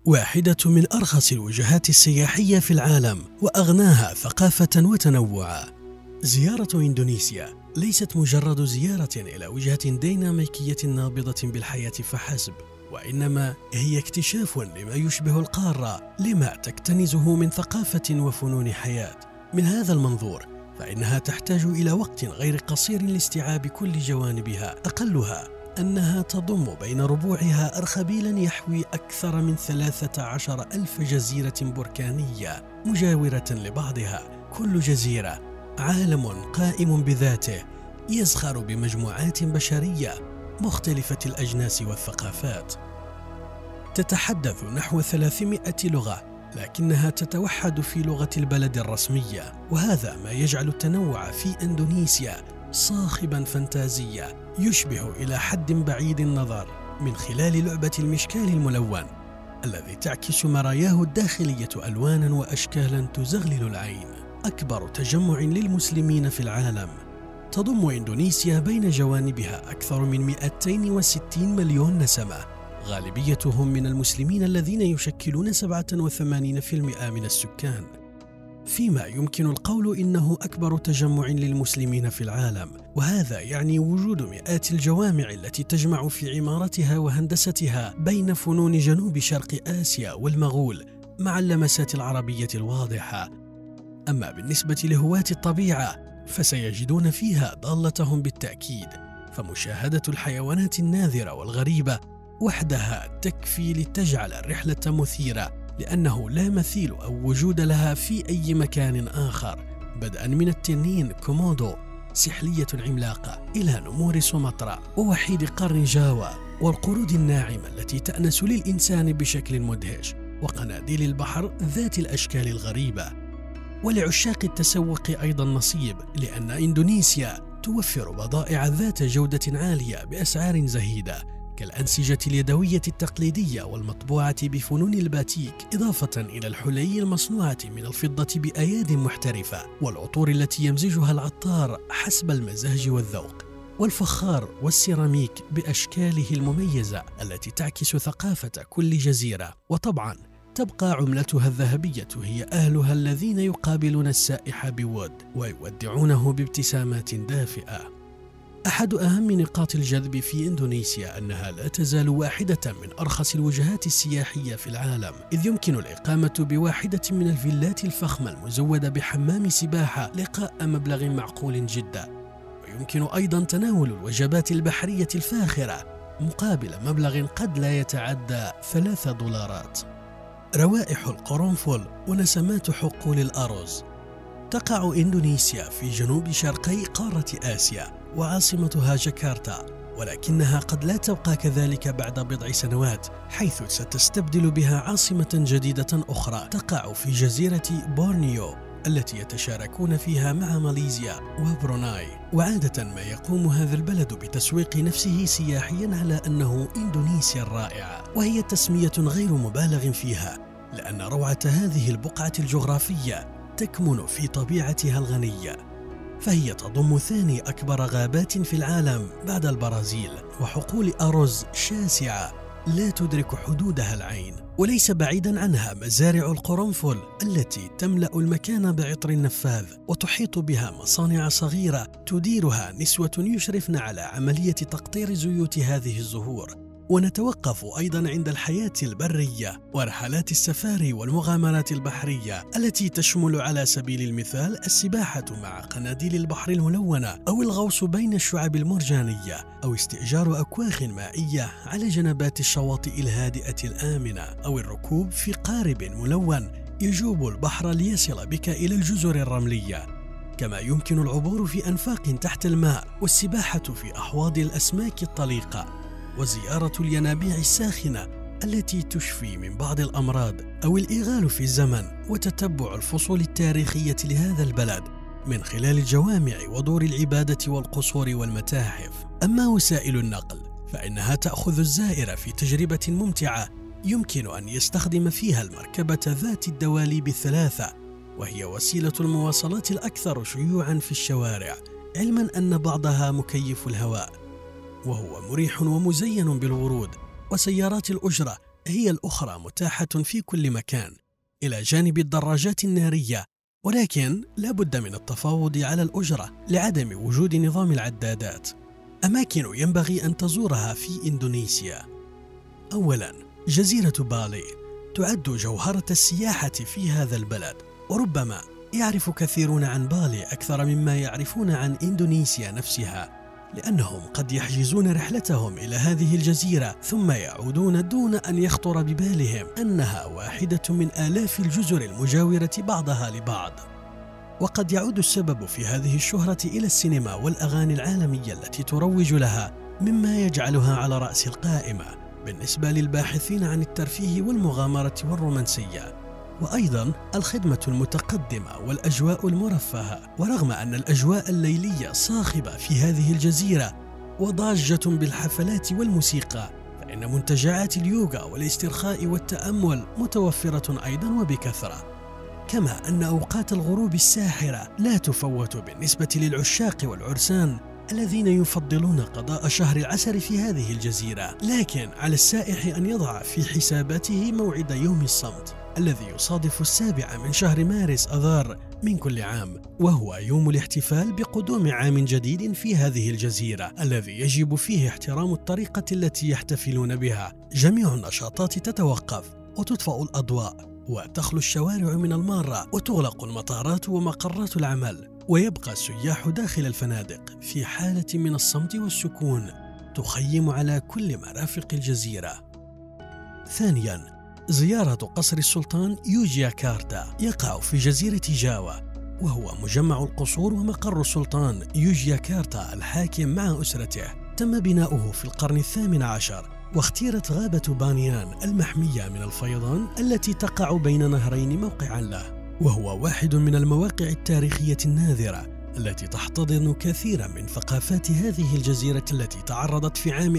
واحدة من أرخص الوجهات السياحية في العالم وأغناها ثقافة وتنوعا. زيارة إندونيسيا ليست مجرد زيارة إلى وجهة ديناميكية نابضة بالحياة فحسب، وإنما هي اكتشاف لما يشبه القارة، لما تكتنزه من ثقافة وفنون حياة. من هذا المنظور فإنها تحتاج إلى وقت غير قصير لاستيعاب كل جوانبها، أقلها أنها تضم بين ربوعها أرخبيلا يحوي أكثر من 13,000 جزيرة بركانية مجاورة لبعضها. كل جزيرة عالم قائم بذاته يزخر بمجموعات بشرية مختلفة الأجناس والثقافات. تتحدث نحو 300 لغة، لكنها تتوحد في لغة البلد الرسمية، وهذا ما يجعل التنوع في إندونيسيا صاخبا فانتازيا يشبه إلى حد بعيد النظر من خلال لعبة المشكال الملون الذي تعكس مراياه الداخلية ألوانا وأشكالا تزغلل العين. أكبر تجمع للمسلمين في العالم، تضم إندونيسيا بين جوانبها أكثر من 260 مليون نسمة، غالبيتهم من المسلمين الذين يشكلون 87% من السكان، فيما يمكن القول إنه أكبر تجمع للمسلمين في العالم. وهذا يعني وجود مئات الجوامع التي تجمع في عمارتها وهندستها بين فنون جنوب شرق آسيا والمغول مع اللمسات العربية الواضحة. أما بالنسبة لهواة الطبيعة فسيجدون فيها ضالتهم بالتأكيد، فمشاهدة الحيوانات الناذرة والغريبة وحدها تكفي لتجعل الرحلة مثيرة، لأنه لا مثيل أو وجود لها في أي مكان آخر، بدءا من التنين كومودو سحلية عملاقة إلى نمور سومطرة ووحيد قرن جاوا والقرود الناعمة التي تأنس للإنسان بشكل مدهش، وقناديل البحر ذات الأشكال الغريبة. ولعشاق التسوق أيضا نصيب، لأن إندونيسيا توفر بضائع ذات جودة عالية بأسعار زهيدة، كالأنسجة اليدوية التقليدية والمطبوعة بفنون الباتيك، إضافة إلى الحلي المصنوعة من الفضة بأياد محترفة، والعطور التي يمزجها العطار حسب المزاج والذوق، والفخار والسيراميك بأشكاله المميزة التي تعكس ثقافة كل جزيرة. وطبعا تبقى عملتها الذهبية هي أهلها الذين يقابلون السائح بود ويودعونه بابتسامات دافئة. أحد أهم نقاط الجذب في إندونيسيا أنها لا تزال واحدة من أرخص الوجهات السياحية في العالم، إذ يمكن الإقامة بواحدة من الفيلات الفخمة المزودة بحمام سباحة لقاء مبلغ معقول جدا، ويمكن أيضا تناول الوجبات البحرية الفاخرة مقابل مبلغ قد لا يتعدى $3. روائح القرنفل ونسمات حقول الأرز. تقع إندونيسيا في جنوب شرقي قارة آسيا، وعاصمتها جاكرتا، ولكنها قد لا تبقى كذلك بعد بضع سنوات، حيث ستستبدل بها عاصمة جديدة أخرى تقع في جزيرة بورنيو التي يتشاركون فيها مع ماليزيا وبروناي. وعادة ما يقوم هذا البلد بتسويق نفسه سياحيا على أنه إندونيسيا الرائعة، وهي تسمية غير مبالغ فيها، لأن روعة هذه البقعة الجغرافية تكمن في طبيعتها الغنية، فهي تضم ثاني أكبر غابات في العالم بعد البرازيل، وحقول أرز شاسعة لا تدرك حدودها العين. وليس بعيدا عنها مزارع القرنفل التي تملأ المكان بعطر النفاذ، وتحيط بها مصانع صغيرة تديرها نسوة يشرفن على عملية تقطير زيوت هذه الزهور. ونتوقف أيضا عند الحياة البرية ورحلات السفاري والمغامرات البحرية التي تشمل على سبيل المثال السباحة مع قناديل البحر الملونة، أو الغوص بين الشعب المرجانية، أو استئجار أكواخ مائية على جنبات الشواطئ الهادئة الآمنة، أو الركوب في قارب ملون يجوب البحر ليصل بك إلى الجزر الرملية. كما يمكن العبور في أنفاق تحت الماء، والسباحة في أحواض الأسماك الطليقة، وزيارة الينابيع الساخنة التي تشفي من بعض الأمراض، أو الإغال في الزمن وتتبع الفصول التاريخية لهذا البلد من خلال الجوامع ودور العبادة والقصور والمتاحف. أما وسائل النقل فإنها تأخذ الزائر في تجربة ممتعة يمكن أن يستخدم فيها المركبة ذات الدواليب الثلاثة، وهي وسيلة المواصلات الأكثر شيوعا في الشوارع، علما أن بعضها مكيف الهواء وهو مريح ومزين بالورود، وسيارات الأجرة هي الأخرى متاحة في كل مكان إلى جانب الدراجات النارية، ولكن لا بد من التفاوض على الأجرة لعدم وجود نظام العدادات. أماكن ينبغي أن تزورها في إندونيسيا: أولاً، جزيرة بالي تعد جوهرة السياحة في هذا البلد، وربما يعرف كثيرون عن بالي أكثر مما يعرفون عن إندونيسيا نفسها، لأنهم قد يحجزون رحلتهم إلى هذه الجزيرة ثم يعودون دون أن يخطر ببالهم أنها واحدة من آلاف الجزر المجاورة بعضها لبعض. وقد يعود السبب في هذه الشهرة إلى السينما والأغاني العالمية التي تروج لها، مما يجعلها على رأس القائمة بالنسبة للباحثين عن الترفيه والمغامرة والرومانسية، وأيضا الخدمة المتقدمة والأجواء المرفهة. ورغم أن الأجواء الليلية صاخبة في هذه الجزيرة وضاجة بالحفلات والموسيقى، فإن منتجعات اليوغا والاسترخاء والتأمل متوفرة أيضا وبكثرة، كما أن أوقات الغروب الساحرة لا تفوت بالنسبة للعشاق والعرسان الذين يفضلون قضاء شهر العسل في هذه الجزيرة. لكن على السائح أن يضع في حساباته موعد يوم الصمت الذي يصادف 7 من شهر مارس أذار من كل عام، وهو يوم الاحتفال بقدوم عام جديد في هذه الجزيرة، الذي يجب فيه احترام الطريقة التي يحتفلون بها. جميع النشاطات تتوقف وتطفأ الأضواء وتخلو الشوارع من المارة وتغلق المطارات ومقرات العمل، ويبقى السياح داخل الفنادق في حالة من الصمت والسكون تخيم على كل مرافق الجزيرة. ثانياً، زيارة قصر السلطان يوجياكارتا يقع في جزيرة جاوا، وهو مجمع القصور ومقر السلطان يوجياكارتا الحاكم مع أسرته. تم بناؤه في القرن 18، واختيرت غابة بانيان المحمية من الفيضان التي تقع بين نهرين موقعا له، وهو واحد من المواقع التاريخية النادرة التي تحتضن كثيرا من ثقافات هذه الجزيرة، التي تعرضت في عام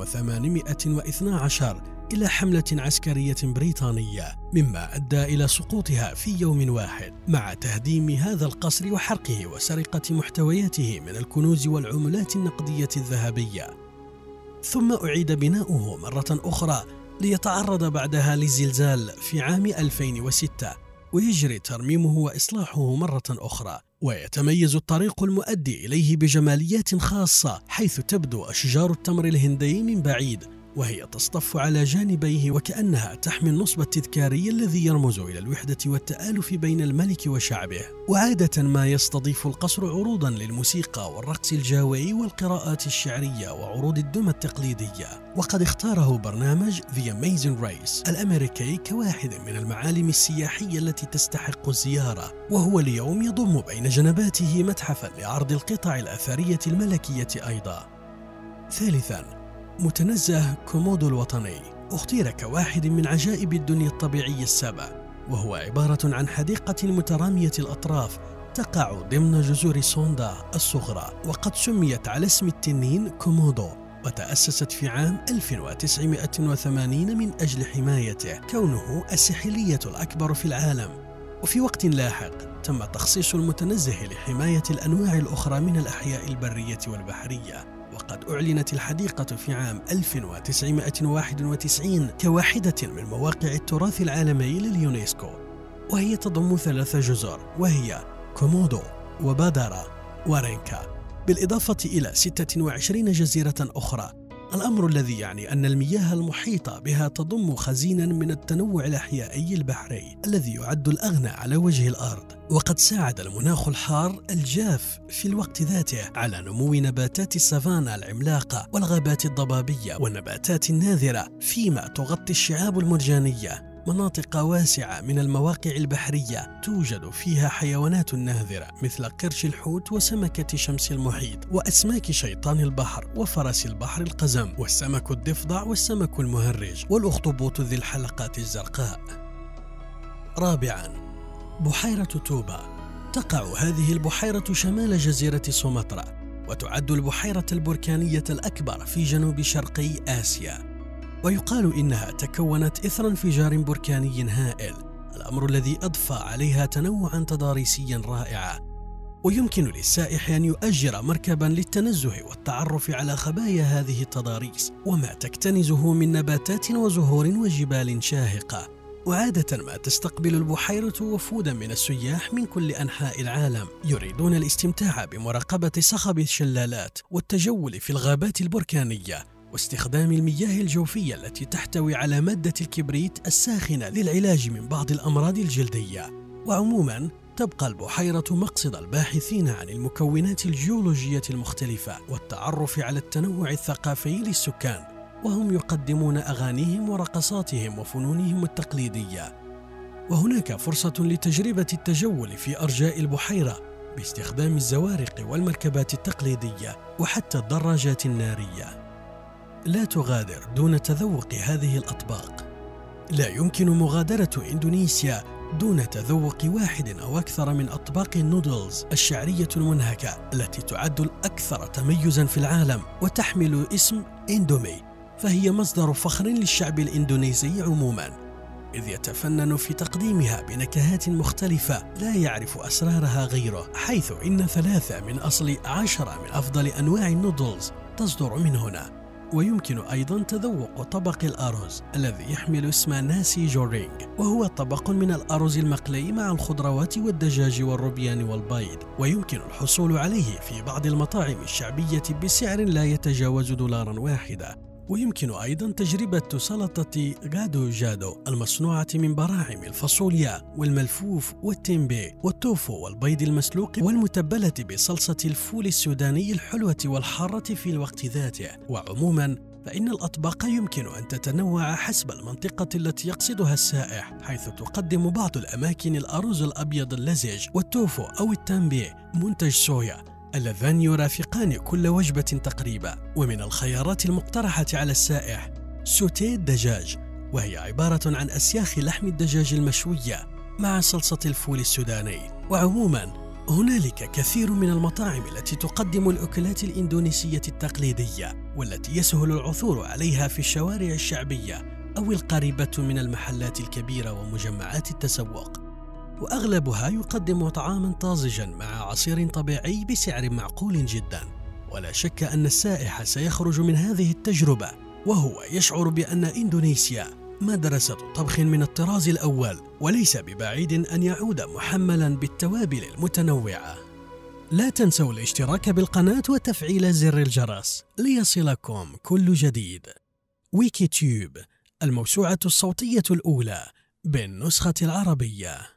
1812 إلى حملة عسكرية بريطانية، مما أدى إلى سقوطها في يوم واحد، مع تهديم هذا القصر وحرقه وسرقة محتوياته من الكنوز والعملات النقدية الذهبية. ثم أعيد بناؤه مرة أخرى ليتعرض بعدها للزلزال في عام 2006، ويجري ترميمه وإصلاحه مرة أخرى. ويتميز الطريق المؤدي إليه بجماليات خاصة، حيث تبدو أشجار التمر الهندي من بعيد وهي تصطف على جانبيه وكأنها تحمي النصب التذكاري الذي يرمز إلى الوحدة والتآلف بين الملك وشعبه. وعادة ما يستضيف القصر عروضا للموسيقى والرقص الجاوي والقراءات الشعرية وعروض الدمى التقليدية. وقد اختاره برنامج The Amazing Race الأمريكي كواحد من المعالم السياحية التي تستحق الزيارة، وهو اليوم يضم بين جنباته متحفا لعرض القطع الأثرية الملكية أيضا. ثالثا، متنزه كومودو الوطني اختير كواحد من عجائب الدنيا الطبيعية السبع، وهو عبارة عن حديقة مترامية الأطراف تقع ضمن جزر سوندا الصغرى، وقد سميت على اسم التنين كومودو، وتأسست في عام 1980 من أجل حمايته، كونه السحلية الأكبر في العالم. وفي وقت لاحق تم تخصيص المتنزه لحماية الأنواع الأخرى من الأحياء البرية والبحرية، وقد أعلنت الحديقة في عام 1991 كواحدة من مواقع التراث العالمي لليونسكو، وهي تضم 3 جزر، وهي كومودو وبادارا ورينكا، بالإضافة إلى 26 جزيرة أخرى، الأمر الذي يعني أن المياه المحيطة بها تضم خزينا من التنوع الأحيائي البحري الذي يعد الأغنى على وجه الأرض. وقد ساعد المناخ الحار الجاف في الوقت ذاته على نمو نباتات السافانا العملاقة والغابات الضبابية والنباتات الناذرة، فيما تغطي الشعاب المرجانية مناطق واسعة من المواقع البحرية توجد فيها حيوانات ناذرة مثل قرش الحوت وسمكة شمس المحيط وأسماك شيطان البحر وفرس البحر القزم والسمك الضفدع والسمك المهرج والأخطبوط ذي الحلقات الزرقاء. رابعاً، بحيرة توبا. تقع هذه البحيرة شمال جزيرة سومطرة، وتعد البحيرة البركانية الأكبر في جنوب شرقي آسيا، ويقال إنها تكونت إثر انفجار بركاني هائل، الأمر الذي أضفى عليها تنوعا تضاريسيا رائعا. ويمكن للسائح أن يؤجر مركباً للتنزه والتعرف على خبايا هذه التضاريس وما تكتنزه من نباتات وزهور وجبال شاهقة. وعادة ما تستقبل البحيرة وفوداً من السياح من كل أنحاء العالم يريدون الاستمتاع بمراقبة صخب الشلالات والتجول في الغابات البركانية واستخدام المياه الجوفية التي تحتوي على مادة الكبريت الساخنة للعلاج من بعض الأمراض الجلدية. وعموماً تبقى البحيرة مقصد الباحثين عن المكونات الجيولوجية المختلفة والتعرف على التنوع الثقافي للسكان، وهم يقدمون أغانيهم ورقصاتهم وفنونهم التقليدية. وهناك فرصة لتجربة التجول في أرجاء البحيرة باستخدام الزوارق والمركبات التقليدية وحتى الدراجات النارية. لا تغادر دون تذوق هذه الأطباق. لا يمكن مغادرة إندونيسيا دون تذوق واحد أو أكثر من أطباق النودلز الشعرية المنهكة التي تعد الأكثر تميزاً في العالم وتحمل اسم إندومي، فهي مصدر فخر للشعب الإندونيسي عموماً، إذ يتفنن في تقديمها بنكهات مختلفة لا يعرف أسرارها غيره، حيث إن 3 من أصل 10 من أفضل أنواع النودلز تصدر من هنا. ويمكن أيضاً تذوق طبق الأرز الذي يحمل اسم ناسي جورينغ، وهو طبق من الأرز المقلي مع الخضروات والدجاج والروبيان والبيض، ويمكن الحصول عليه في بعض المطاعم الشعبية بسعر لا يتجاوز $1. ويمكن أيضاً تجربة سلطة غادو جادو المصنوعة من براعم الفاصوليا والملفوف والتيمبي والتوفو والبيض المسلوق والمتبلة بصلصة الفول السوداني الحلوة والحارة في الوقت ذاته. وعموماً فإن الأطباق يمكن أن تتنوع حسب المنطقة التي يقصدها السائح، حيث تقدم بعض الأماكن الأرز الأبيض اللزج والتوفو أو التامبي منتج صويا اللذان يرافقان كل وجبة تقريبا. ومن الخيارات المقترحة على السائح سوتيه الدجاج، وهي عبارة عن أسياخ لحم الدجاج المشوية مع صلصة الفول السوداني. وعموما هنالك كثير من المطاعم التي تقدم الأكلات الإندونيسية التقليدية والتي يسهل العثور عليها في الشوارع الشعبية أو القريبة من المحلات الكبيرة ومجمعات التسوق، وأغلبها يقدم طعاماً طازجاً مع عصير طبيعي بسعر معقول جداً. ولا شك أن السائح سيخرج من هذه التجربة وهو يشعر بأن إندونيسيا مدرسة طبخ من الطراز الأول، وليس ببعيد أن يعود محملاً بالتوابل المتنوعة. لا تنسوا الاشتراك بالقناة وتفعيل زر الجرس ليصلكم كل جديد. ويكيتيوب، الموسوعة الصوتية الأولى بالنسخة العربية.